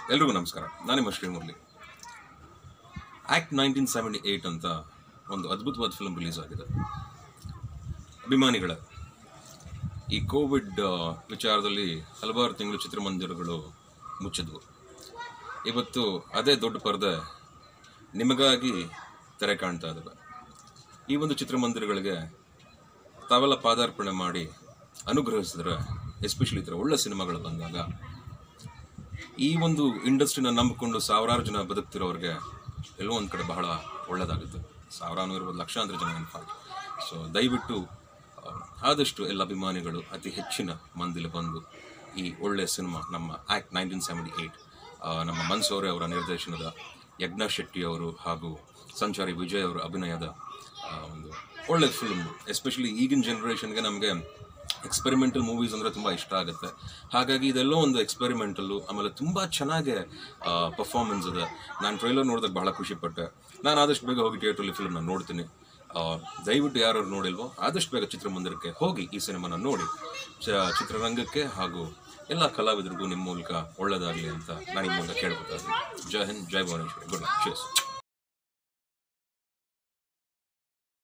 ಎಲ್ರಿಗೂ ನಮಸ್ಕಾರ. ನಾನು ನಿಮ್ಮ ಶ್ರೀಮುರಳಿ. ಆಕ್ಟ್ 1978 ಅಂತ ಒಂದು ಅದ್ಭುತವಾದ ಫಿಲ್ಮ್ ರಿಲೀಸ್ ಆಗಿದೆ. ಅಭಿಮಾನಿಗಳ ಈ ಕೋವಿಡ್ ವಿಚಾರದಲ್ಲಿ ಹಲವಾರು ತಿಂಗಳು ಚಿತ್ರಮಂದಿರಗಳು ಮುಚ್ಚಿದ್ವು. ಇವತ್ತು ಅದೇ ದೊಡ್ಡ ಪರದೆ ನಿಮಗಾಗಿ ತೆರೆ ಕಾಣ್ತಾ ಇದ್ದಾವೆ. ಈ ಒಂದು ಚಿತ್ರಮಂದಿರಗಳಿಗೆ ತಾವೆಲ್ಲ ಪಾದಾರ್ಪಣೆ ಮಾಡಿ ಅನುಗ್ರಹಿಸಿದ್ರೆ, ಎಸ್ಪೆಷಲಿ ಈ ಥರ ಒಳ್ಳೆ ಸಿನಿಮಾಗಳು ಬಂದಾಗ ಈ ಒಂದು ಇಂಡಸ್ಟ್ರಿನ ನಂಬಿಕೊಂಡು ಸಾವಿರಾರು ಜನ ಬದುಕ್ತಿರೋರಿಗೆ ಎಲ್ಲೋ ಒಂದು ಕಡೆ ಬಹಳ ಒಳ್ಳೆಯದಾಗುತ್ತೆ. ಸಾವಿರಾರು ಇರ್ಬೋದು, ಲಕ್ಷಾಂತರ ಜನ ಇನ್ಫ್ಯಾಕ್ಟ್. ಸೊ ದಯವಿಟ್ಟು ಆದಷ್ಟು ಎಲ್ಲ ಅಭಿಮಾನಿಗಳು ಅತಿ ಹೆಚ್ಚಿನ ಮಂದಿಲಿ ಬಂದು ಈ ಒಳ್ಳೆಯ ಸಿನಿಮಾ ನಮ್ಮ ಆಕ್ಟ್ 1978 ನಮ್ಮ ಮನ್ಸೂರೆ ಅವರ ನಿರ್ದೇಶನದ, ಯಜ್ಞ ಶೆಟ್ಟಿ ಅವರು ಹಾಗೂ ಸಂಚಾರಿ ವಿಜಯ್ ಅವರ ಅಭಿನಯದ ಒಂದು ಒಳ್ಳೆ ಫಿಲ್ಮ್. ಎಸ್ಪೆಷಲಿ ಈಗಿನ ಜನ್ರೇಷನ್ಗೆ ನಮಗೆ ಎಕ್ಸ್ಪೆರಿಮೆಂಟಲ್ ಮೂವೀಸ್ ಅಂದರೆ ತುಂಬ ಇಷ್ಟ ಆಗುತ್ತೆ. ಹಾಗಾಗಿ ಇದೆಲ್ಲೋ ಒಂದು ಎಕ್ಸ್ಪೆರಿಮೆಂಟಲ್ಲು, ಆಮೇಲೆ ತುಂಬ ಚೆನ್ನಾಗೆ ಪರ್ಫಾರ್ಮೆನ್ಸ್ ಇದೆ. ನಾನು ಟ್ರೈಲರ್ ನೋಡಿದಾಗ ಬಹಳ ಖುಷಿಪಟ್ಟೆ. ನಾನು ಆದಷ್ಟು ಬೇಗ ಹೋಗಿ ಥಿಯೇಟ್ರಲ್ಲಿ ಫಿಲ್ಮ್ನ ನೋಡ್ತೀನಿ. ದಯವಿಟ್ಟು ಯಾರು ನೋಡಿಲ್ವೋ ಆದಷ್ಟು ಬೇಗ ಚಿತ್ರಮಂದಿರಕ್ಕೆ ಹೋಗಿ ಈ ಸಿನಿಮಾನ ನೋಡಿ ಚಿತ್ರರಂಗಕ್ಕೆ ಹಾಗೂ ಎಲ್ಲ ಕಲಾವಿದರಿಗೂ ನಿಮ್ಮ ಮೂಲಕ ಒಳ್ಳೆಯದಾಗಲಿ ಅಂತ ನಾನು ಈ ಮೂಲಕ ಕೇಳ್ಕೊತಾ ಇದ್ದೀನಿ. ಜೈ ಹಿಂದ್, ಜೈ ಭುವನೇಶ್ವರಿ. Good night. ಚೀರ್ಸ್.